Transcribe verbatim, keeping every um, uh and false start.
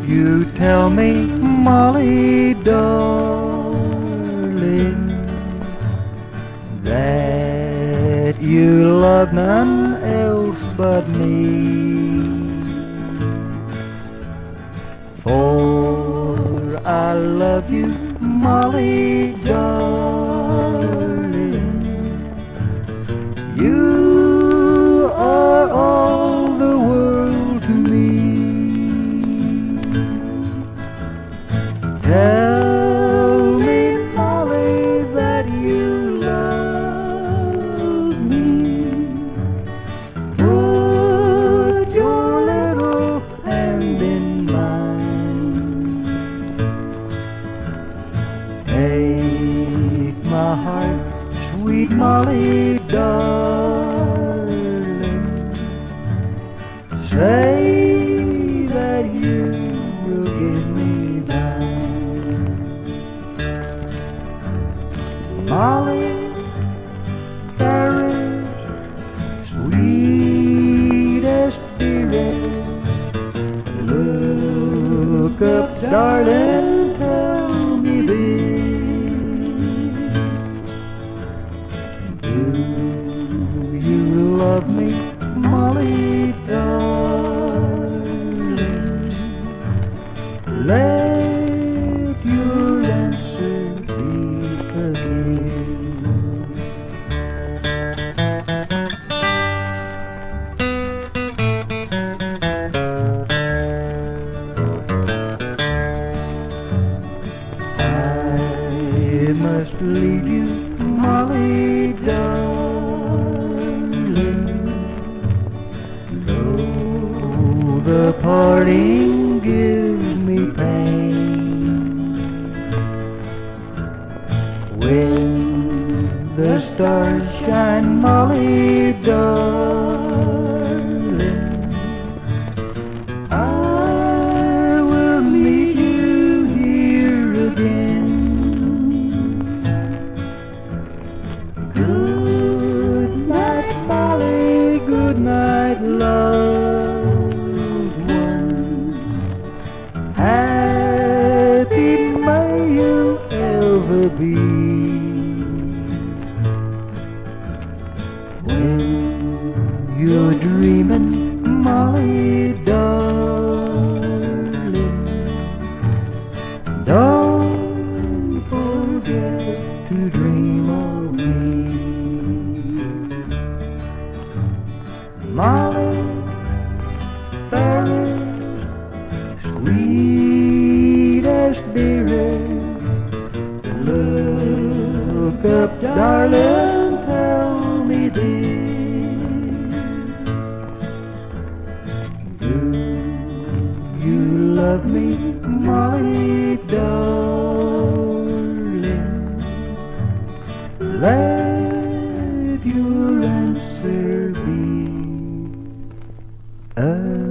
you tell me, Mollie darling, that you love none else but me? For I love you, Mollie darling, you are all the world to me. Tell me, Mollie, that you love me. Put your little hand in mine. Take my heart, sweet Mollie darling. Say that you will give me Mollie, fairest, sweetest, dearest, look up, darling, tell me this. Do you love me, Mollie darling? Let your answer be again. I must leave you, Mollie darling, though the parting gives me pain. When the stars shine, Mollie darling, I will meet you here again. Good night, Mollie, good night, loved one. Happy may you ever be. You're dreaming, Mollie darling, don't forget to dream of me. Mollie, fairest, sweetest, dearest, look up, darling, tell me this. Love me, Mollie darling, let your answer be again.